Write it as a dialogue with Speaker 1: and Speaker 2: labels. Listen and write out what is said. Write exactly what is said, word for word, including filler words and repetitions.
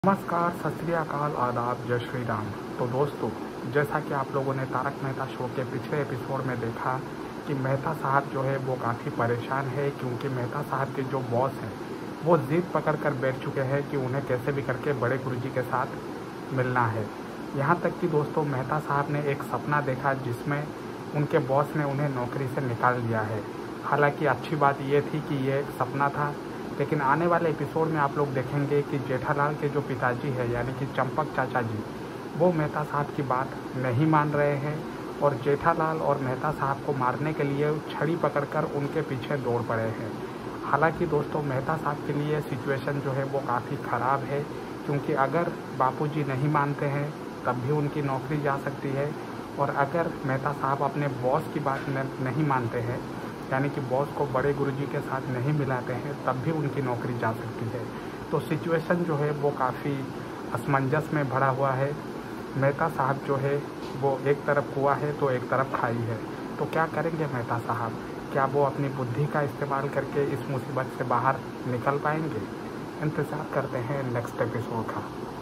Speaker 1: नमस्कार, सत श्री अकाल, आदाब, जय श्री राम। तो दोस्तों, जैसा कि आप लोगों ने तारक मेहता शो के पिछले एपिसोड में देखा कि मेहता साहब जो है वो काफ़ी परेशान है, क्योंकि मेहता साहब के जो बॉस हैं वो ज़िद पकड़ कर बैठ चुके हैं कि उन्हें कैसे भी करके बड़े गुरुजी के साथ मिलना है। यहाँ तक कि दोस्तों, मेहता साहब ने एक सपना देखा जिसमें उनके बॉस ने उन्हें नौकरी से निकाल दिया है। हालांकि अच्छी बात ये थी कि ये एक सपना था, लेकिन आने वाले एपिसोड में आप लोग देखेंगे कि जेठालाल के जो पिताजी हैं यानी कि चंपक चाचा जी, वो मेहता साहब की बात नहीं मान रहे हैं और जेठालाल और मेहता साहब को मारने के लिए छड़ी पकड़कर उनके पीछे दौड़ पड़े हैं। हालांकि दोस्तों, मेहता साहब के लिए सिचुएशन जो है वो काफ़ी ख़राब है, क्योंकि अगर बापूजी नहीं मानते हैं तब भी उनकी नौकरी जा सकती है, और अगर मेहता साहब अपने बॉस की बात नहीं मानते हैं यानी कि बॉस को बड़े गुरुजी के साथ नहीं मिलाते हैं तब भी उनकी नौकरी जा सकती है। तो सिचुएशन जो है वो काफ़ी असमंजस में भरा हुआ है। मेहता साहब जो है वो एक तरफ कुआं है तो एक तरफ खाई है। तो क्या करेंगे मेहता साहब? क्या वो अपनी बुद्धि का इस्तेमाल करके इस मुसीबत से बाहर निकल पाएंगे? इंतज़ार करते हैं नेक्स्ट एपिसोड का।